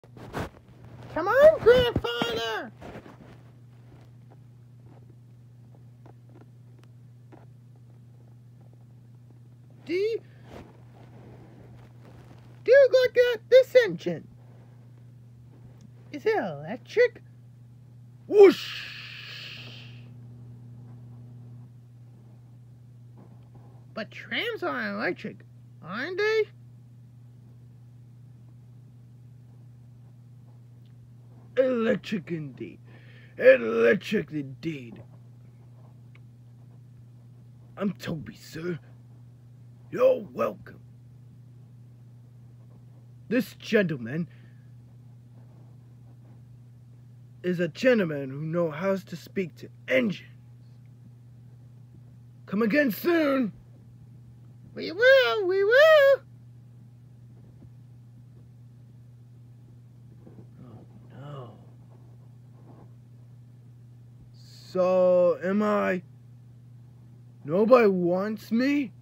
Come on, grandfather! Do you look at this engine? Is it electric? Whoosh! But trams aren't electric, aren't they? Electric indeed. Electric indeed. I'm Toby, sir. You're welcome. This gentleman is a gentleman who knows how to speak to engines. Come again soon. We will, we will. Oh no. So am I? Nobody wants me?